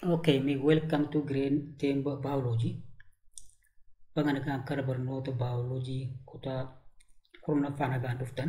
Okay, me welcome to Green Team Biology. Panganagaan kara barnoota biology kutaa kurnaffaa nagaan dhuftan.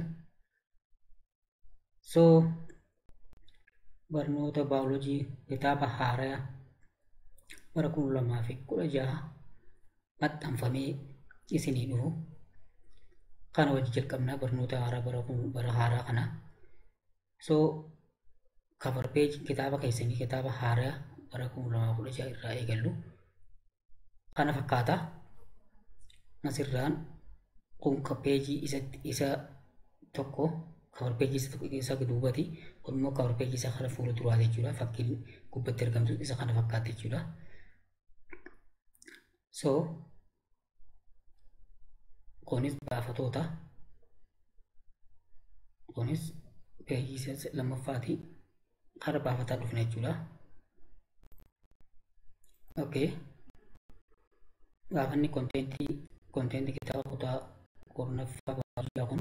So barnoota biology kitaaba haaraa bara 2016 maxxanfamee isinii dhufu. Kana wajji jalqabnaa barnoota haaraa bara haaraa kana. So cover page kitaaba keessanii kitaaba haaraa bara 2016 irraa eegallu. Kana fakkaata. Asirraan kun peejii isa tokko cover page isa duubati kun immoo cover page isa kana fuula duraa jechuudha. Fakkiin gubbatti argamtu isa kana fakkaata jechuudha. So kunis baafatoota kunis peejii isa lammaffaati kara baafataa dhufna jechuudha. Okay. Gaafanni kontentii kitaaba kutaa kurnaffaa biology kun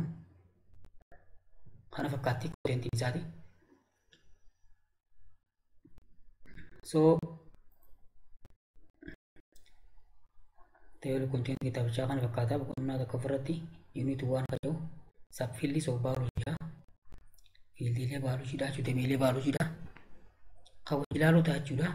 kana fakkaatti kontentii isaati. So teori kontentii kitaabichaa kana fakkaata. Boqonnaa tokko ofirratti unit 1 kan jiru subfields of biology fiildiilee biologyidha jechuudha. Dameelee biologyidha. Kan wajji ilaalota jechuudha.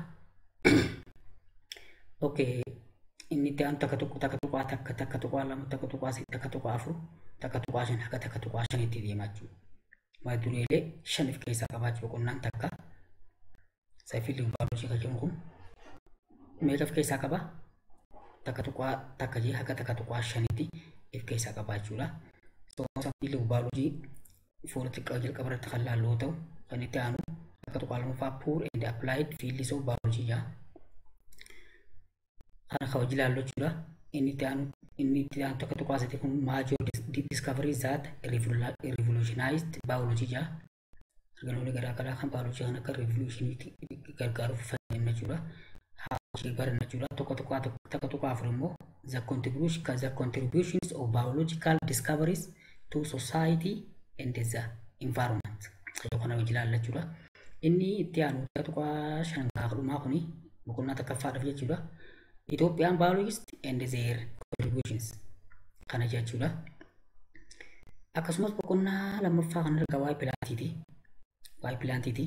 Okay. Inni ta'an takka tuqaa lama takka tuqaa sadii takka tuqaa afur takka tuqaa shan haga takka tuqaa shanitti deemaa jechuudha. Maadureelee shan of keessaa qabaachuu boqonnaan takka subfield biology kan jedhamu kun meeqa of keessaa qaba? Takka tuqaa takka jee haga takka tuqaa shanitti of keessaa qabaachuudha. So subfield biology fuula xiqqaa jalqaba irratti kan laalloo ta'u kan itti aanu takka tuqaa lamaffaa pure and applied fields of biology jaa. Kana hojii ilaallu jechuudha. Inni itti aanu takka tuqaa sadii kun major discoveries that revolutionized biology jaa. Arganoonni garaagaraa kan biology kan akka revolutionitti gargaaruuf fayyadamna jechuudha. Hojii baranna jechuudha. Takka tuqaa afur immoo the contributions of biological discoveries to society and the environment. Kana hojii ilaalla jechuudha. Inni itti aanu takka tuqaa shan dhumaa kuni boqonnaa takkaffaadhaaf jechuudha. Ethiopian biologists and their contributions kana jechuudha. Akkasumas boqonnaa lammaffaa kan argaa waa'ee pilaantiiti.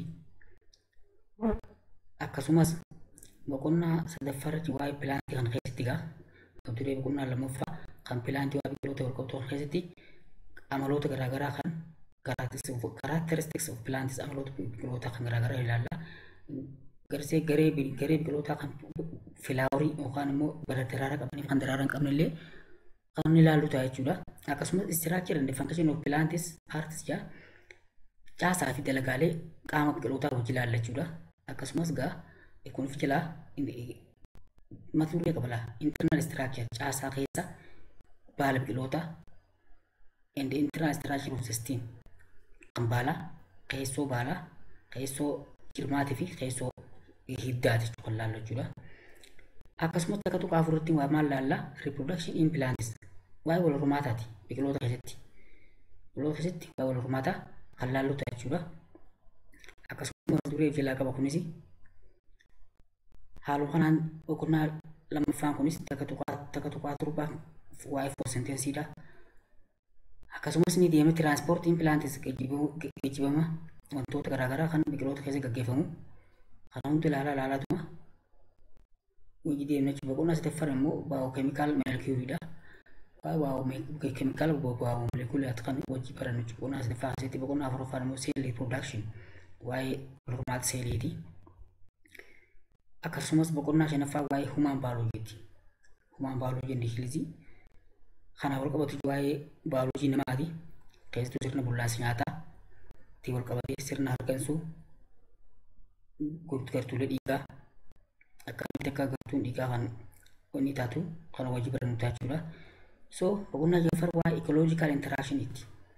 Akkasumas boqonnaa sadaffaarratti waa'ee pilaantii kan keessatti gaa qabxii boqonnaa lammaffaa kan pilaantii waa'ee biqiloota walqabxoo kan keessatti amaloota garaagaraa kan characteristics of plants amaloota biqiloota kan garaagaraa ilaalla. Garee biqilootaa kan filaaworii yookaan immoo bara daraaraa qabaniif kan daraaraa hin qabne illee kan ilaallu ta'a jechuudha. Akkasumas structure and function of plants parts jaa caasaa fi dalagaalee qaama biqilootaa hojii ilaalla jechuudha. Akkasumas gaa kun jalaa mata duree qabala internal structure caasaa keessa baala biqilootaa and internal structure of system kan baalaa keessoo jirmaatii fi keessoo hiddaati kan laallu jechuudha. Akkasumas takka tuqaa afuritti waa maal laalla reproduction in plants waa'ee wal hormaataati biqiloota keessatti waa'ee wal hormaataa kan laallu ta'a jechuudha. Akkasumas mata duree jalaa qaba kunis haaluma kanaan boqonnaa lammaffaan kunis takka tuqaa torbaa waa'ee photosynthesiidha. Akkasumas ni deema transport in plants geejjibama wantoota garaagaraa kan biqiloota keessa gaggeeffamu kana hundi ilaalaatuma hojii deemna jechuudha. Boqonnaa sadaffaan immoo biochemical moleculeidha. Biochemical biomoleculeidha kan hojii barannu jechuudha. Boqonnaa sadaffaa keessatti boqonnaa afuraffaan immoo cell reproduction waa'ee hormaata seeliiti. Akkasumas boqonnaa shanaffaa waa'ee human biologyiti. Human biology ingilizii kana wal qabatu waa'ee biology namaati. Keessattuu sirna bullaansa nyaataa wal qabatee sirna hargansuu gartuulee dhiigaa akkamitti akka gartuun dhiigaa kan inni taatu kan hojii barannu jechuudha. So boqonnaa jaffar waa'ee ecological interactionitti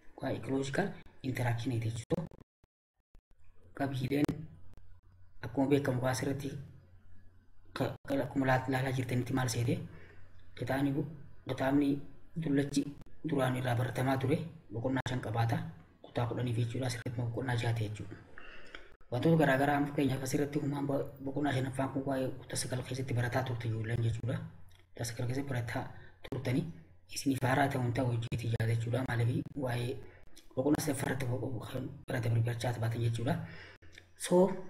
jechuudha. Qabiileen akkuma beekamu asirratti akkuma laalaa jirtanitti maal seete kitaabni dullachi duraan irraa baratamaa ture boqonnaa 5 qabaata. Kutaa 10 jechuudha. Asirratti boqonnaa 6 jechuudha. Wantoota garaagaraa amma fakkeenyaaf asirratti uumaan boqonnaa shanaffaan kun waa'ee kutaa sagal keessatti barataa turte ijoolleen jechuudha. Kutaa sagal keessatti barataa turtanii isiniif haaraa ta'uun ta'u hojiitii jaala jechuudha. Maaliif waa'ee boqonnaa sadaffaarratti barata barbachaa baatan jechuudha. So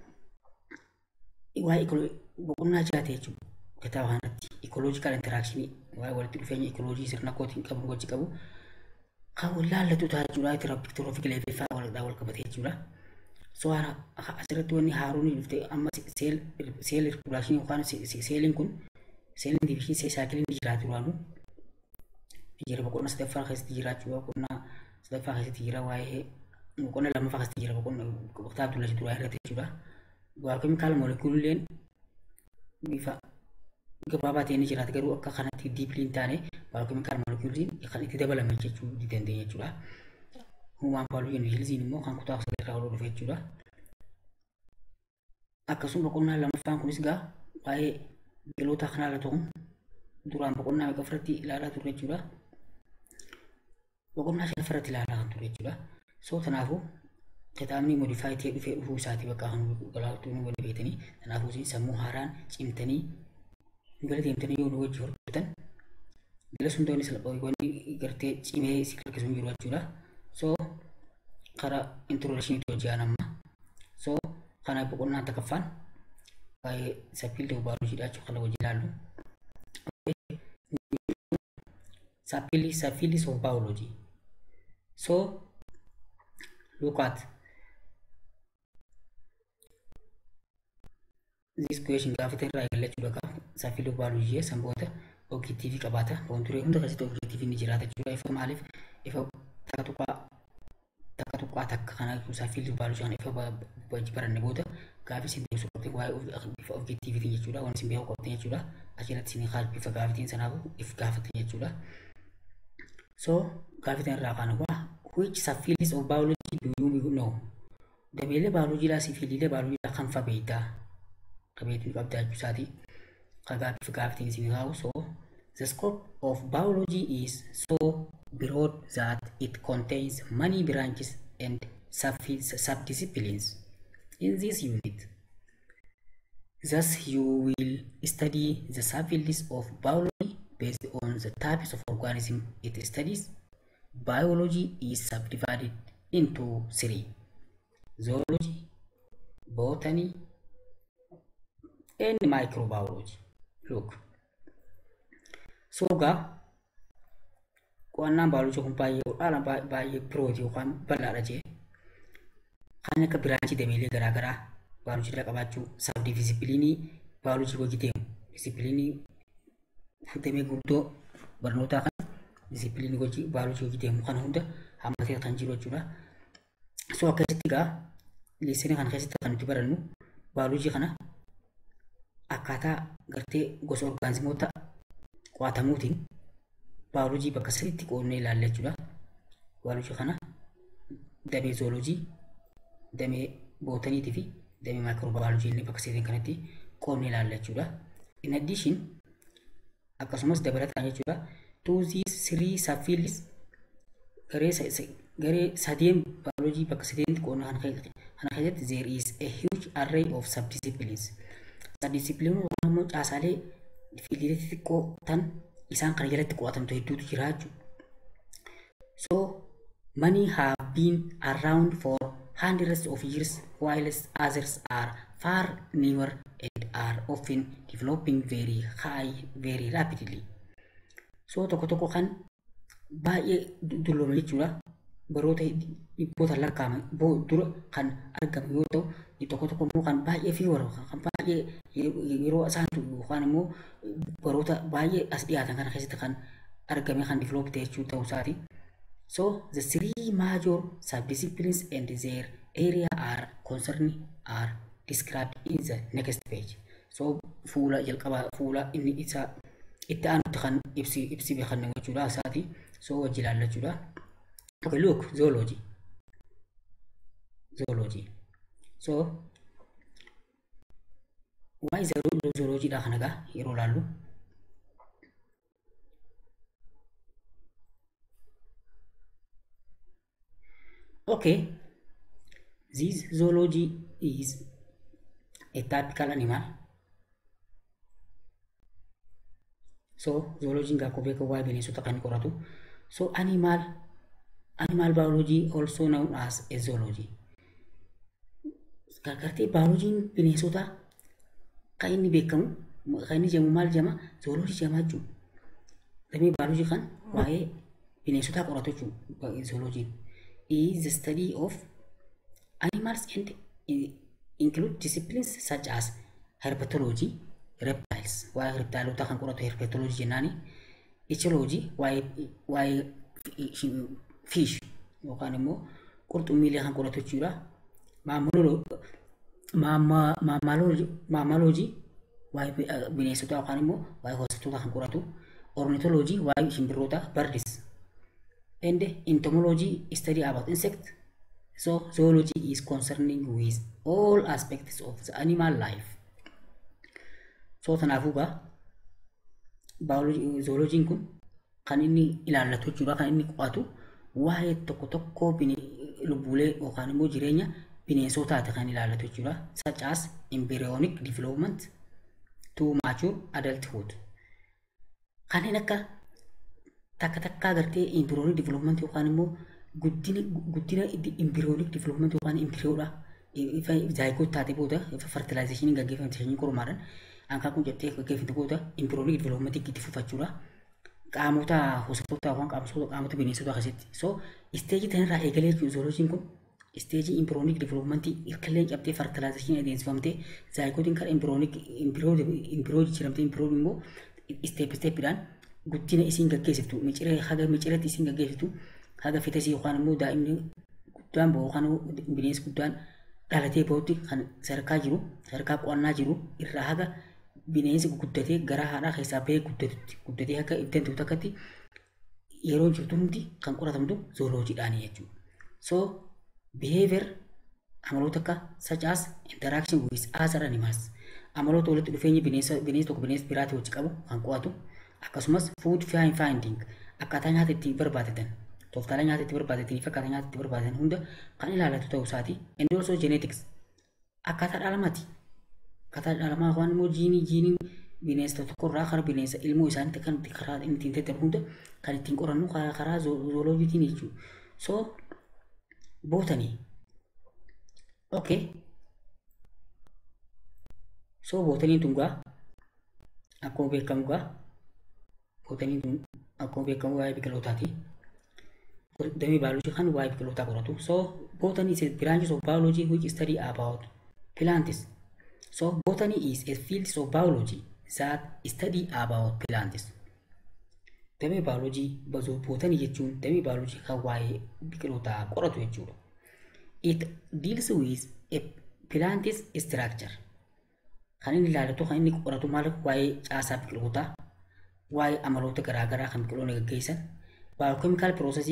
waa'ee boqonnaa jaate jechuudha. Kitaaba kanatti ecological interaction waa'ee walitti dhufeenya ecolojii sirna kootiin qabu wajji qabu kan laallatu ta'a jechuudha. Tiroofikii leeffaa wal qabate jechuudha. So asirratti wanni haaruun dhufte amma seel irkulaashinii yookaan seeliin kun seeliin divishinii saayikiliin jiraatu duraanu jira boqonnaa sadaffaa keessatti jiraachuu boqonnaa sadaffaa keessatti jira waa'ee boqonnaa lammaffaa keessatti jira boqonnaa waqtaa Abdullaa Shiduraa irratti jechuudha. Baay'ookimikaala moolekuulileen bifa gabaabaa ta'ee ni jiraata garuu akka kanatti diipliin taane baay'ookimikaala moolekuuliin kan itti dabalame jechuu dandeenya jechuudha. Human biology intelligence immoo kan kutaa sadarkaa olii dhufe jechuudha. Akkasuma boqonnaa lammaffaan kunis gaa waa'ee biqiloota kanaa irra ta'uun duraan boqonnaa meeqa ofirratti ilaalaa turre jechuudha. Boqonnaa shan ofirratti ilaalaa kan turre jechuudha. So kanaafuu kitaabni modifaayi ta'ee dhufee dhufuu isaatii bakka kan galaatuun waliin beekanii kanaafuu sammuu haaraan cimtanii gala deemtanii yoo nu wajji hordoftan gala sundoonni salphaawwan gartee cimee si harkisuun jiru jechuudha. So karaa introduction to janama. So kana boqonnaa takaffaan waa'ee saphiilli baayolojiidha jechuudha kana wajji ilaallu. Saphiilli of biology. So look at this question gaafate irraa eegallachuudha qaba. Saphiilli biolojii sanboota objektiivii qabaata. Wantoota hunda keessatti objektiiviin ni jiraata jechuudha. Ifa maaliif ifa takka tuqqaa takka kana saphiilli biolojii ifa wajji baranne booda gaafii isin deemsu qabxee waa'ee bifa objektiiviitiin jechuudha. Waan isin beeku qabxee jechuudha. Achirratti isin haala bifa gaafitiin sanaafuu if gaafatan jechuudha. So gaafitiin irraa kan waa which saphiillis of biology do you know? Dameelee biolojiidhaa sifiiliilee biolojiidhaa kan fabeeytaa qabeetii qabdaa jechuusaati. Kan gaafitiin isin kaa'u so the scope of biology is so broad that it contains many branches and subdisciplines in this unit. Thus, you will study the subfields of biology based on the types of organisms it studies. Biology is subdivided into three: zoology, botany, and microbiology. Look. So qo'annaan bioloojii kun baay'ee birooti yookaan bal'aadha jee kan akka biraanchii dameelee garaagaraa bioloojii qabaachuu sabdivisiipiliinii bioloojii hojii deemu disiipiliinii damee guddoo barnootaa kan disiipiliinii hojii bioloojii hojii deemu kana hunda hammatee kan jiru jechuudha. So akkasitti leessinii kana keessatti kan nuti barannu bioloojii kana akkaataa gartee gosa orgaanizimoota qo'atamuutiin bioloojii bakka sadiitti qoodnee ilaalla jechuudha. Bioloojii kana damee zooloojii, damee bootaniitii fi damee maayikiroobaayoloojii illee bakka sadiitiin kanatti qoodnee ilaalla jechuudha. In addition akkasumas dabalataan jechuudha to these three subfields garee sadeen bioloojii bakka sadiitti qoodnee kana keessatti there is a huge array of subdisciplines. Subdisciplines immoo caasaalee fiildiilee xixiqqoo tan isaan kana jalatti qo'atamtu hedduutu jira jechuudha. So many have been around for hundreds of years while others are far newer and are often developing very rapidly. So tokko kan baay'ee dulloome jechuudha. Baroota dhibboota lakkaa'aman dura kan argamu yoo ta'u tokko immoo kan baay'ee fi kan baay'ee yeroo isaan yookaan immoo baroota baay'ee as dhiyaatan kana keessatti kan argame kan develop ta'e jechuu ta'uu isaati. So the three major subdisciplines and their area are concerned are described in the next page. So fuula jalqabaa fuula inni isa itti aanutti kan ibsi beekanne jechuudha isaati. So wajji ilaalla jechuudha. Okay, look, zoology. So why is zoology da kanaga yeroo laallu okay This zoology is a typical animal. So zoology akkuma beekamu waa'ee bineensota kan qoratu. So animal biology also known as a zoology. Gargartee biologiin bineensota kan inni beekamu kan inni jedhamu maal jedhama? Zoology jedhama jechuudha. Damee biology kan waa'ee bineensota qoratu jechuudha. Zoology is the study of animals and include disciplines such as herpetology, reptiles, waa'ee reptileota kan qoratu herpetology jennaani, echology, waa'ee fish yookaan immoo qurxummiilee kan qoratu jechuudha. Mammalogy, waa'ee bineensota yookaan immoo waa'ee hoosiftoota kan qoratu, ornithology, waa'ee simbirroota birds, and entomology, study about insects. So zoology is concerning with all aspects of the animal life. So kanaafuu zoologiin kun kan inni ilaallatu jechuudha, kan inni qo'atu waa'ee tokko lubbuulee yookaan immoo jireenya bineensotaati kan ilaallatu jechuudha. Such as embryonic development to mature adulthood. Kanneen akka takka agartee embryonic development yookaan immoo guddina embryonic development yookaan embryoodha. Zygote taate booda fertilization gaggeeffamte kormaadhaan ankaa kun jettee gaggeeffamte booda embryonic development itti fufachuudha. Qaamota hoosiftoota yookaan qaamota bineensota akkasitti. So stage tanarraa eegalee zoologiin kun stage embryonic development ilkalleen cabtee fertilization adeemsifamtee zygotiin kan embryo jijjiiramtee embryo immoo stepidhaan guddina isiin gaggeessiftu micireetti isiin gaggeessiftu haga fetasii yookaan immoo daa'imni guddaan yookaan bineensi guddaan dhalatee bootti kan sadarkaa qo'annaa jiru irraa haga bineensi guddatee garaa haadhaa keessaa bahee guddatee akka ibdantu takkatti yeroo jirtu hundi kan qoratamtu zooloojiidhaani jechuudha. So behavior amaloota akka such as interaction with other animals, amaloota walitti dhufeenya bineensa tokko bineensa biraatii wajji qabu kan qo'atu, akkasumas food finding akkaataa nyaata itti barbaadatan, tooftaalee nyaata itti barbaadatan fi akkaataa nyaata itti barbaadatan hunda kan ilaallatu ta'uu isaati. And also genetics, akkaataa dhalamaati. Akkaataa dhalamaa waan immoo jiiniin bineensa tokkorraa karaa bineensa ilmoo isaaniitti kan karaa inni ittiin daddarbu hunda kan ittiin qorannu karaa zooloojiitiin jechuudha. So botany. Okay. So botaniin tun akkuma beekamu botaniin tun akkuma beekamu waa'ee biqilootaati. Damee biology kan waa'ee biqilootaa qoratu. So botany is a branch of biology which study about plants. So botany is a field of biology that study about plants. Damee biology botany jechuun damee biology kan waa'ee biqilootaa qoratu jechuudha. It deals with a plant's structure. Kan inni ilaallatu kan inni qoratu maal waa'ee caasaa biqilootaa, waa'ee amaloota garaagaraa kan biqiloonni gaggeessan, biochemical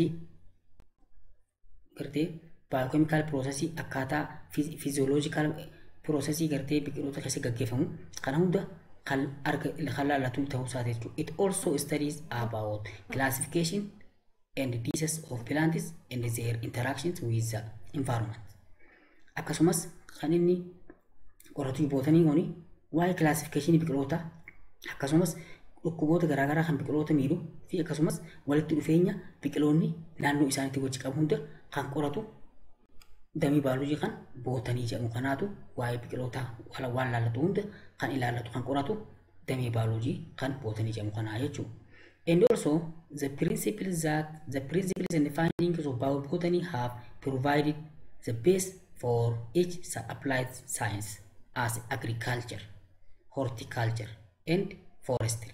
processii akkaataa physiological processii gartee biqiloota keessa gaggeeffamu kana hunda kan laallatu ta'uu isaati jechuudha. It also studies about classification and diseases of plants and their interactions with the environment. Akkasumas kan inni qoratu botanii kuni waa'ee classification biqiloota, akkasumas dhukkuboota garaagaraa kan biqiloota miidhu fi akkasumas walitti dhufeenya biqiloonni naannoo isaaniitti wajji qabu hunda kan qoratu damee biology kan botanii jedhamu kanaatu waa'ee biqilootaa waan laallatu hunda kan ilaallatu kan qoratu damee biology kan botanii jedhamu kanaa jechuudha. And also the principles and findings of botany have provided the base for each applied science as agriculture, horticulture and forestry.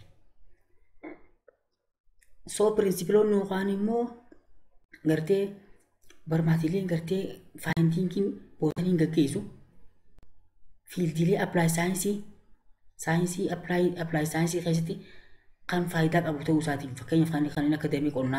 So principloonni yookaan immoo gartee barmaatileen gartee findingiin botaniin gaggeessu fiildiilee apply saayinsii apply saayinsii keessatti kan faayidaa qabu ta'uu isaati. Fakkeenyaaf kan akka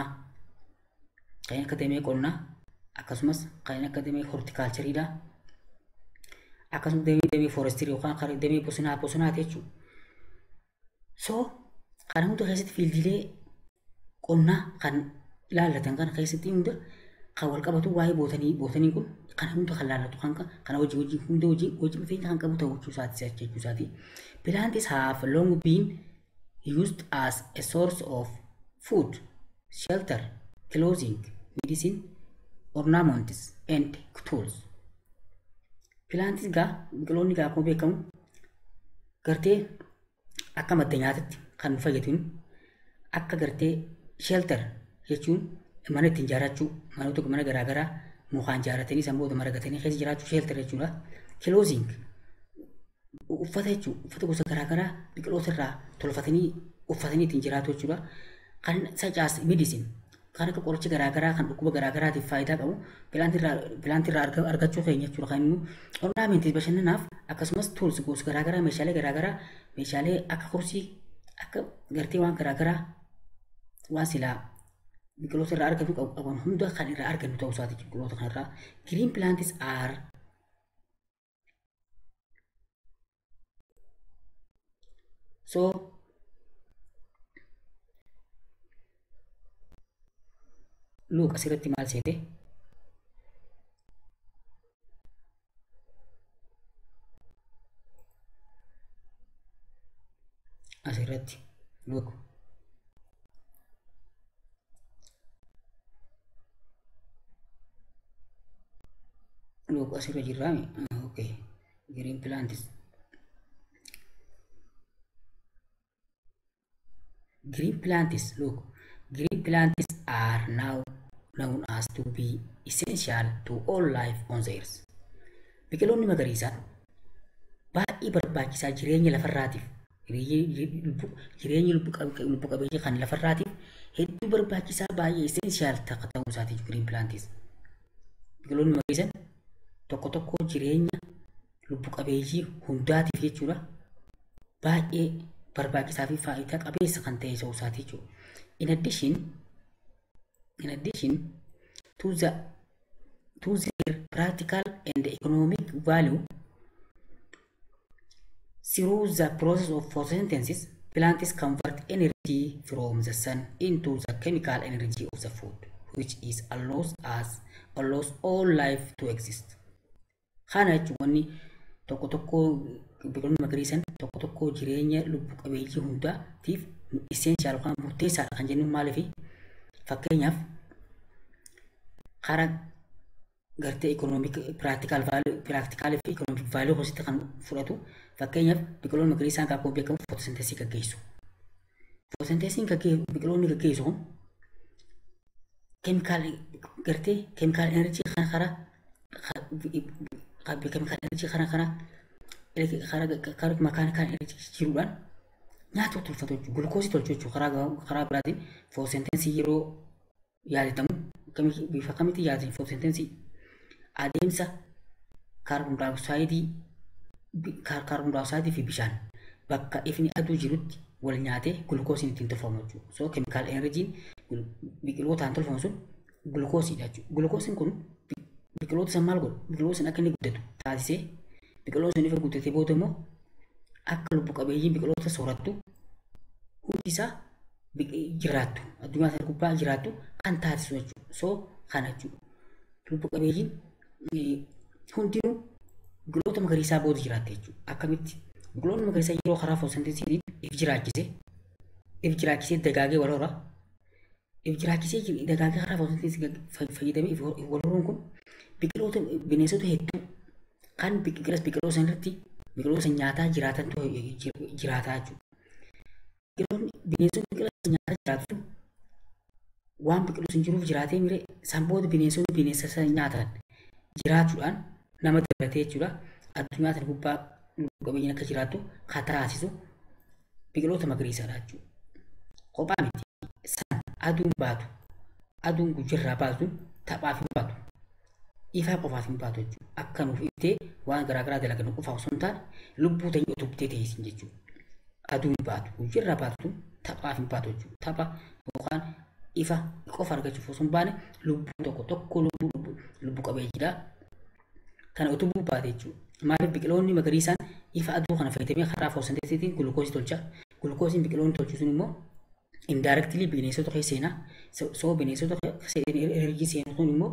damee qonnaa akkasumas kan akka damee horticultureedha, akkasumas damee forestry yookaan damee bosonaati jechuudha. So kana hunda keessatti fiildiilee qonnaa kan ilaallatan kana keessatti hunda wal qabatu waa'ee bootanii kun kana hunda kan laallatu kana hojii hunda hojii dhufeenya kan qabu ta'uu jechuu isaati. Plants have long been used as a source of food, shelter, clothing, medicine, ornaments, and tools. Plants biqiloonni akkuma beekamu gartee akka madda nyaataatti kan fayyadun akka gartee shelter jechuun mana ittiin ijaarrachuu mana garaagaraa mukaan ijaarratanii sanboota maragatanii keessa jiraachuu shelter jechuudha. Clothing uffata jechuun uffata gosa garaagaraa biqiloota irraa tolfatanii uffatanii ittiin jiraatu jechuudha. Kan such as medicine kan akka qoricha garaagaraa kan dhukkuba garaagaraatiif faayidaa qabu pilaantii irraa argachuu keenya jechuudha. Kan immoo ornamentii bashannanaaf akkasumas tools gosa garaagaraa meeshaalee garaagaraa meeshaalee akka kursii akka gartee waan garaagaraa waan silaa biqiloota irraa argatu qaban hunda kan irraa argannu ta'uu isaati biqiloota kanarraa. Green plants are so look asirratti maal seete asirratti look asirra jirraami. Okay, green plants look green plants are now known as to be essential to all life on the earth. Biqiloonni magariisaan baay'ee barbaachisaa jireenya lafarraatiif jireenya lubbu qabeeyyii kan lafarraatiif hedduu barbaachisaa baay'ee essential ta'uu isaati green plants. Biqiloonni magariisaan tokko jireenya lubbu qabeeyyii hundaatiif jechuudha baay'ee barbaachisaa fi faayidaa qabeessa kan ta'e ta'uu isaati jechuudha. In addition to their practical and economic value, through the process of photosynthesis, plants convert energy from the sun into the chemical energy of the food, which is allows all life to exist. Kana jechuun tokko biqiloonni magariisan tokko jireenya lubbu qabeeyyii hundaatiif essential kan murteessaadha kan jennu maaliif fakkeenyaaf karaa gartee economic practical fi economic value hoositti kan fudhatu fakkeenyaaf biqiloonni magariisaan kan akkuma beekamu photosynthesis gaggeessu. Photosynthesis biqiloonni gaggeessu kun chemical energy kan karaa makaanikaan energy jiruudhaan nyaata tolfatu jechuudha. Gulukoosii tolchuu jechuudha. Karaa biraatiin photosynthesis yeroo yaadatamu bifa kamitti yaadatan photosynthesis adeemsa kaarboon daayoksayidii fi bishaan bakka ifni aduu jirutti wal nyaatee gulukoosiin ittiin tolfamu jechuudha. So chemical energy biqilootaan tolfamu sun gulukoosiidha jechuudha. Gulukoosiin kun biqiloota san maal godhu? Biqiloota akka inni guddatu taasisee biqiloota sun ifa guddatee booda immoo akka lubbu qabeeyyiin biqiloota soorattu hundi isaa jiraattu addunyaa sana gubbaa jiraattu kan taasisu jechuudha. So kana jechuudha. Lubbu qabeeyyiin hundinuu biqiloota magariisaa booda jiraatte jechuudha. Akkamitti biqiloonni magariisaa yeroo karaa photosynthesiitiin if jiraachisee dagaagee wal hora if jiraachisee dagaagee karaa photosynthesiitiin fayyadamee wal horuun kun biqiloota bineensota hedduu kan biqiloota sanarratti biqiloota nyaataa jiraatantu jiraataa jechuudha. Bineensonni biqiloota nyaataa jiraatu waan biqiloota hin jiruuf jiraatee mire san booda bineensonni bineensa sana nyaatan jiraachuudhaan nama dabalatee jechuudha. Addunyaa sana gubbaa lubbu qabeeyyiin akka jiraattu kan taasisu biqiloota magariisaadha jechuudha. Kophaa miti san aduun gujjirraa baatu taphaaf hin baatu. Ifaa qofaaf hin baatu jechuudha. Akka nuuf iftee waan garaagaraa dalagan qofaaf osoo hin taane lubbuu ta'e utubdee teessin jechuudha. Aduun baatu gujjirraa baatu taphaaf hin baatu jechuudha. Tapha yookaan ifa qofa argachuuf osoo hin baane lubbuu tokko lubbuu qabeeyyiidha. Kana utubuu baate jechuudha. Maaliif biqiloonni magariisaan ifa aduu kana fayyadamee karaa photosynthesiitiin gulukoosii tolcha. Gulukoosiin biqiloonni tolchu sun immoo indirectly bineensota keessa seenaa. So bineensota enerjii seenuu sun immoo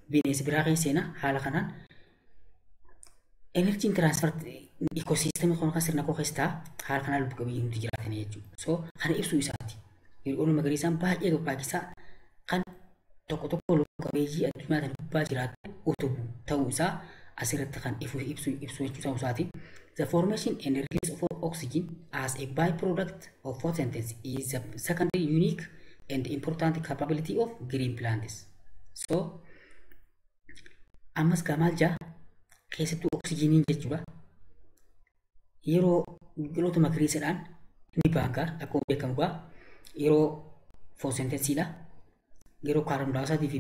bineensi biraa keessa seenaa haala kanaan enerjiin tiraansfer ikoosiistemii kun kan sirna koo keessa ta'a haala kanaan lubbu qabeeyyii hundi jiraatanii jechuudha. So kana ibsuu isaati. Biqiloonni magariisaan baay'ee barbaachisaa kan tokko tokko lubbu qabeeyyii addunyaa kana gubbaa jiraatu utubu ta'uu isaa asirratti kan ibsu jechuu ta'uu isaati. The formation and release of oxygen as a byproduct of photosynthesis is a secondary unique and important capability of green plants. So ammas gamal jaa keessattuu oksijiniin jechuudha. Yeroo biqiloota magariisaadhaan ni baanka akkuma beekamu gaa yeroo photosynthesiidha. Yeroo kaarboon daayoksaaidii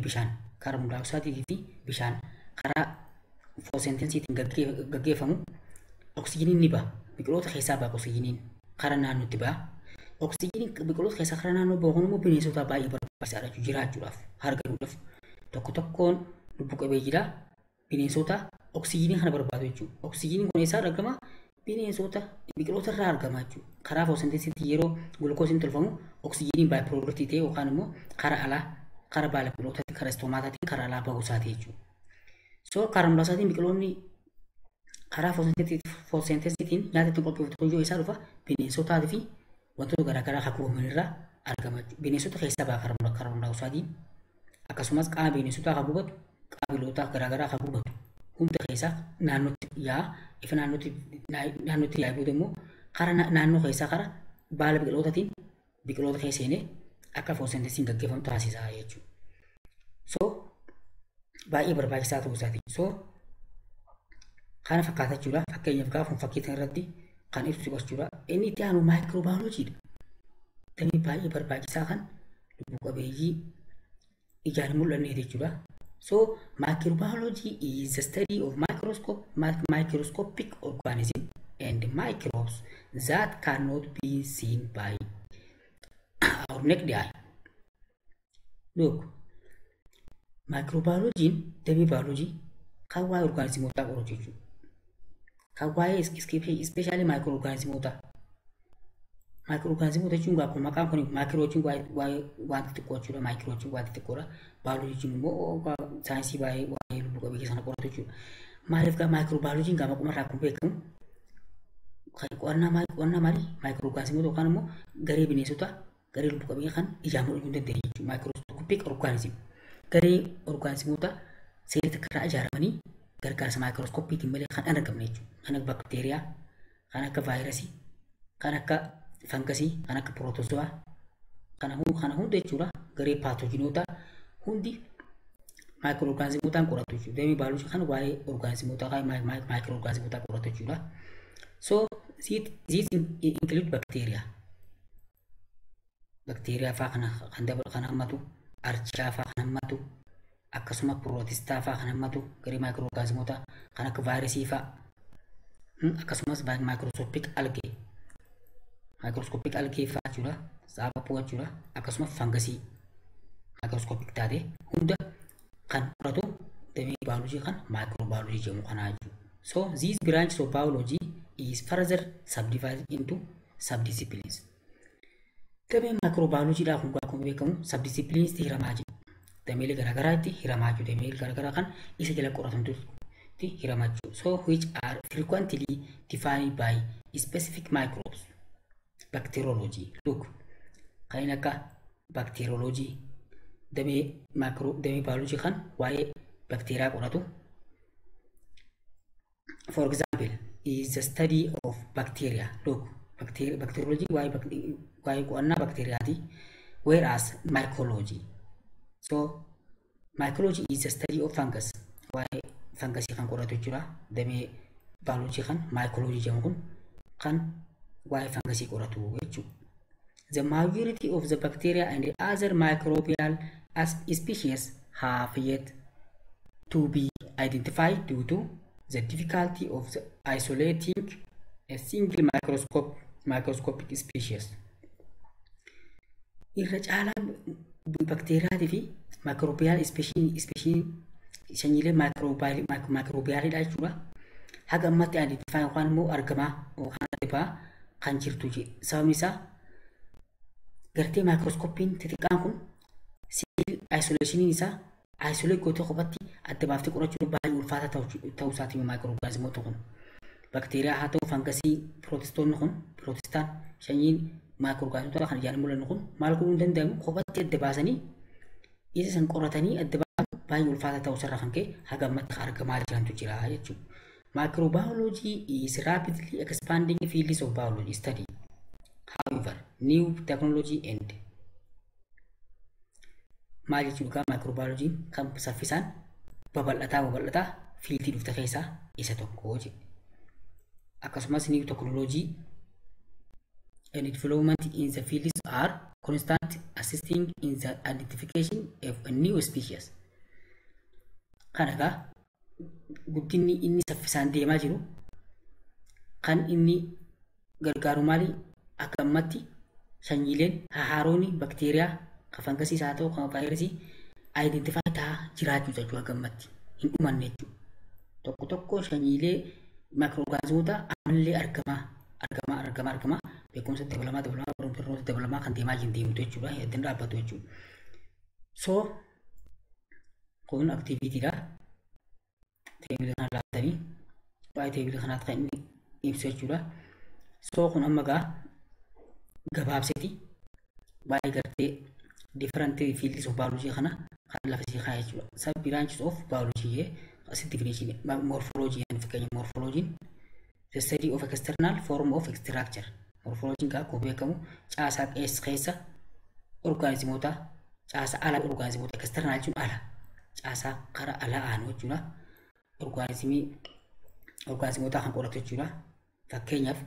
fi bishaan karaa photosynthesiitiin gaggeeffamu oksijiniin ni ba'a. Biqiloota keessaa ba'a oksijiniin karaa naannootti ba'a. Oksijiniin biqiloota keessaa karaa naannoo bahu immoo bineensota baay'ee barbaachisaadha jiraachuudhaaf harganuudhaaf. Tokko tokkoon lubbu qabeeyyiidha. Bineensota oksijinii kana barbaadu jechuudha. Oksijiniin kun eessaa argama? Bineensota biqiloota irraa argama jechuudha. Karaa photosynthesiitiin yeroo gulukoosiin tolfamu oksijiniin baay piroodaaktii ta'e yookaan immoo karaa alaa karaa baala biqilootatti karaa istoomaataatiin karaa alaa bahuu isaati jechuudha. So karaa muraasaatiin biqiloonni karaa photosynthesiitiin nyaata ittiin qopheeffatu kun yoo isaa dhufa bineensotaatii fi wantoota garaagaraa akka uumaman irraa argama. Bineensota keessaa ba'a karaa daayoksaaidii akkasumas qaama bineensotaa kan gubatu qaama biqiloota garaagaraa kan gubatu hunda keessaa naannootti yaa'a. Ifa naannootti yaa'ee booda immoo karaa naannoo keessaa karaa baala biqilootaatiin biqiloota keessa seenee akka photosynthesiin gaggeeffamu taasisaa jechuudha. So baay'ee barbaachisaa ta'uu isaati. So kana fakkaata jechuudha. Fakkeenyaaf gaafa fakkii kana irratti kan ibsu jechuudha. Inni itti aanu maayikiroobaayolojiidha. Damee baay'ee barbaachisaa kan lubbu qabeeyyii ijaan mul'anne jechuudha. So microbiology is the study of microscopic organisms and microbes that cannot be seen by our naked eye. Look, microbiology damee biology kan waa'ee organismootaa qoratu jechuudha. Kan waa'ee especially microorganismoota. Microorganismoota jechuun akkuma maqaan kun maakiroo jechuun waa'ee wanta xiqqoo jechuudha. Maakiroo jechuun wanta xiqqoodha. Biology jechuun immoo saayinsii waa'ee lubbu qabeeyyii sana qoratu jechuudha. Maaliif gaa microbiology gaa maquma irraa akkuma beekamu qo'annaa maalii microorganismoota yookaan immoo garee bineensota garee lubbu qabeeyyii kan ijaan mul'achuu hin dandeenye jechuudha. Microscopic organism garee organismoota seerri takka irraa ijaaramanii gargaarsa maayikirooskoppiitiin malee kan argamne jechuudha. Kan akka bakteeriyaa, kan akka vaayirasii, kan akka fangasii, kan akka pirootozoaa, kana hunda jechuudha. Garee paatoojiinoota hundi maayikirooorgaanizimootaan qoratu jechuudha. Damee baayoloojii kan waa'ee orgaanizimootaa maayikirooorgaanizimootaa qoratu jechuudha. So these include bacteria. Bacteria fa'aa kan hammatu, archaa fa'aa kan hammatu, akkasuma pirootistaa fa'aa kan hammatu garee maayikirooorgaanizimoota kan akka vaayirasii fa'aa akkasumas maayikirooskooppik algee fa'aa jechuudha. Saaphapuu jechuudha. Akkasumas fangasii maayikirooskooppik taate hunda kan qoratu damee baayoloojii kan maayikiroobaayoloojii jedhamu kanaa jechuudha. So these branches of biology is further subdivided into subdisciplines. Damee maayikiroobaayoloojiidhaa kun akkuma beekamu subdiscipliniitti hiramaa jira. Dameelee garaagaraa itti hiramaa jiru. Dameelee garaagaraa kan isa jala qoratamtu itti hiramaa jiru. So which are frequently defined by specific microbes. Bacteriology. Look, kan akka bacteriology damee biology kan waa'ee bakteeriyaa qoratu. For example, is the study of bacteria. Look, bacteriology waa'ee qo'annaa bakteeriyaati. Whereas mycology. So mycology is the study of fungus. Waa'ee fangasii kan qoratu jechuudha. Damee biology kan mycology jedhamu kun kan waa'ee fangasii qoratu jechuudha. The majority of the bacteria and the other microbial species have yet to be identified due to the difficulty of isolating a single microscopic species. Irra caalaa bakteeriyaatii fi maayikiroobiyaal ispeeshiin sanyiilee maayikiroobiyaaliidha jechuudha. Haga ammatti identifaayi yookaan immoo argamaa yookaan argaa kan jirtu jedhe. Sababni isaa gartee maayikirooskoppiin xixiqqaan kun siil ayisoleeshiniin isaa ayisolee gootee qophatti adda baaftee qorachuun baay'ee ulfaata ta'uu isaatii maayikirooorgaanizimoota kun. Bakteeriyaa haa ta'u fangasii pirootestaan sanyiin maayikirooorgaanizimoota kan ijaan mul'annu kun maal godhuu hin danda'amu kophaatti adda baasanii isa san qoratanii adda baasu baay'ee ulfaata ta'uu isarraa kan ka'e haga ammatti argamaa jirantu jira jechuudha. Microbiology is rapidly expanding fields of biology study. However, new technology and maal jechuudha microbiology kan saffisaan babal'ataa fiildii dhufte keessaa isa tokko jedhe. Akkasumas new technology and development in the fields are constant assisting in the identification of a new species. Kanakaa guddinni inni saffisaan deemaa jiru kan inni gargaaru maali akka ammatti sanyiileen haarooni bakteeriyaa kan fangasii haa ta'u kan vaayirasii identify ta'aa jiraachuu jechuudha akka ammatti hin dhumanne jechuudha. Tokko sanyiilee maayikirooorgaanizimoota ammallee argamaa beekumsa dabalamaa kan deemaa jiru deemtu jechuudha ittiin dhaabbatu jechuudha. So kun aktiivitiidha. Teebila kana laattanii waa'ee teebila kanaatti kan inni ibsu jechuudha. So kun amma gabaabseeti waa'ee gartee different fields of biology kana kan lafa isii kaa jechuudha. Sub branches of biology asitti definition morphology and fakkeenya morphology the study of external form of structure. Morphology akkuma beekamu caasaa keessa orgaanizimoota caasaa ala orgaanizimoota external jechuun ala caasaa karaa alaa aanu jechuudha. Orgaanizimoota kan qoratu jechuudha. Fakkeenyaaf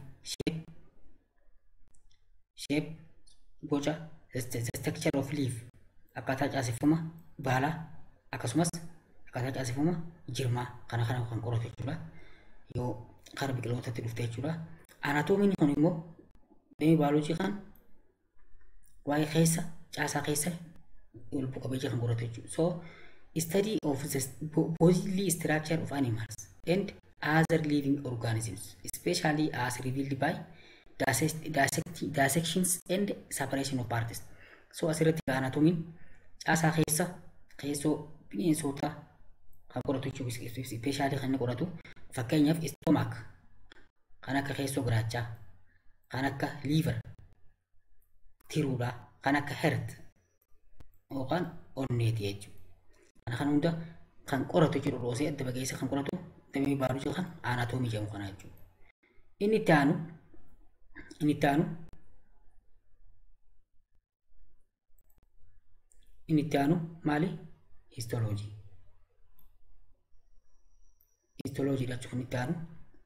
shape boca the structure of leaf akkaataa caaseffama baalaa akkasumas akkaataa caaseffama jirmaa kana kan qoratu jechuudha. Yoo karaa biqilootatti dhufte jechuudha. Anatoomiin kun immoo damee baayoloojii kan waa'ee keessa caasaa keessa lubbu qabeeyyii kan qoratu jechuudha. So study of the bodily structure of animals and other living organisms, especially as revealed by dissections and separation of parts. So asirratti anatoomiin caasaa keessoo bineensota kan qoratu jechuudha. Especially kan inni qoratu fakkeenyaaf stomach kan akka keessoo giraachaa, kan akka liver, tiruudha, kan akka heart yookaan onneeti jechuudha. Kan hunda kan qoratu jechuudha. Roosee adda bageessa kan qoratu damee baayoloojii kan anatoomii jedhamu kana jechuudha. Inni itti aanu maali? Histoloojii. Histoloojii jechuun itti aanu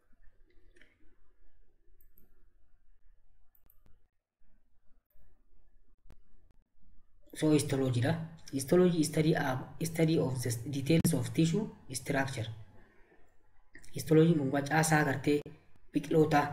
so histology is study of the details of tissue structure. Histology kun caasaa gartee biqilootaa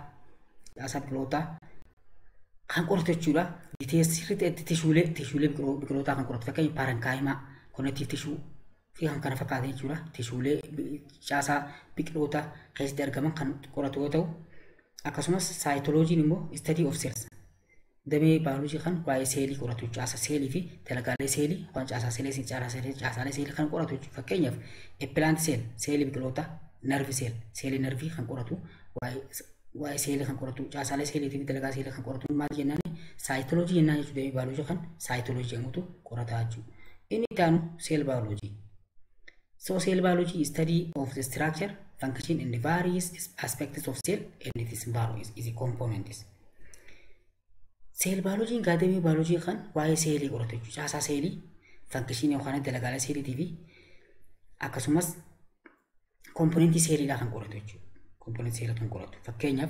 kan qoratu jechuudha. Details sirriitti tishuulee biqilootaa kan qoratu fakkeenyaaf parenkaayimaa connective tissue fi kan kana fakkaatan jechuudha. Tishuulee caasaa biqilootaa keessatti argaman kan qoratu yoo ta'u akkasumas saayitoloojiin immoo study of cells damee baayoloojii kan waa'ee seelii qoratu caasaa seelii fi dalagaalee seelii waan caasaalee seelii kan qoratu jechuudha. Fakkeenyaaf plant cell seelii biqilootaa, nerve cell seelii nervii kan qoratu waa'ee seelii kan qoratu caasaalee seelii fi dalagaa seelii kan qoratu maal jennaan saayitoloojii jennaan jechuudha. Damee baayoloojii kan saayitoloojii jedhamutu qorataa jechuudha. Inni itti aanu cell biology. So cell biology is study of the structure, function and various aspects of cell and its components. Cell biology damee baayoloojii kan waa'ee seelii qoratu jechuudha. Caasaa seelii, function yookaan dalagaalee seelii fi akkasumas komponentii seeliidhaa kan qoratu jechuudha. Komponentii seelii kan qoratu fakkeenyaaf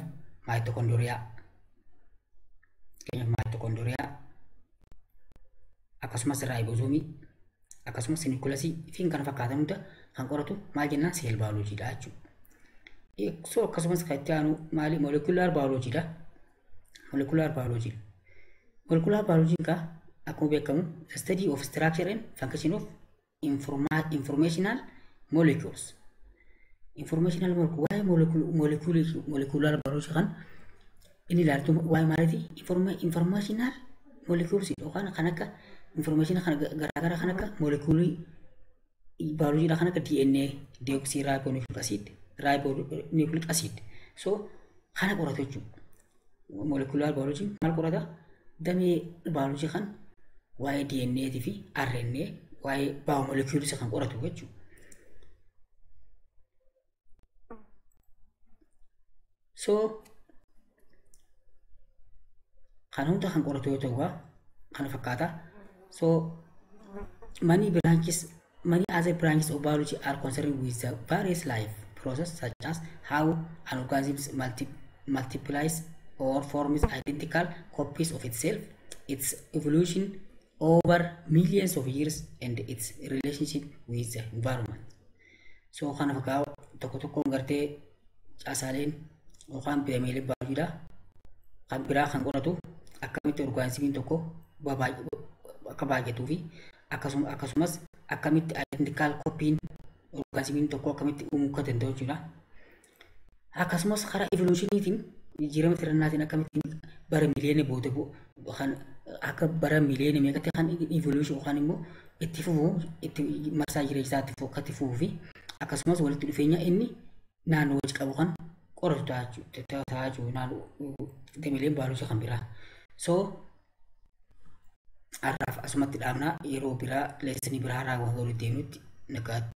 maayitokoondiriyaa akkasumas raayibozoomii akkasumas niikulasii fi kan fakkaatan hunda kan qoratu maal jennaan cell biologyidha jechuudha. So akkasumas kan itti aanu maali molecular biologyidha. Molecular biology akkuma beekamu the study of structure and function of informational molecules. Informational molecular biology kan inni ilaaltu waa'ee maaliiti? Informational molecules yookaan kan akka information kan garaagaraa kan akka molecuulii biology kana ka DNA deoxyribonucleic acid so kana qoratu jechuudha. Molecular biology maal qorata damee biology kan waa'ee DNA fi RNA waa'ee biomolecules kan qoratu jechuudha. So kan hunda kan qoratu yoo ta'u kana fakkaata. So many other branches of biology are concerned with the various life process such as how an organism multiplies or forms identical copies of itself, its evolution over millions of years, and its relationship with the environment. So kana fakkaata tokko gartee caasaaleen yookaan piramidii bioloojii kan biraa kan qoratu akkamitti organismiin tokko akka baay'atuu fi akkasumas akkamitti identical copyin organismiin tokko akkamitti uumuu akka danda'u jechuudha. Akkasumas karaa evolution'iitiin jijjiirama tirannaatiin akkamitti bara miliyoona booda kan akka bara miliyoona meeqatti kan evolution yookaan immoo itti fufuu itti marsaa jireenya isaatti itti fufuu fi akkasumas walitti dhufeenya inni naannoo wajji qabu kan qoratu ta'a jechuudha. Naannoo dameeleen bioloojii kan biraa. So har'aaf asumatti dhaabnaa yeroo biraa leessanii biraa raawwatu walitti deemnutti nagaatti.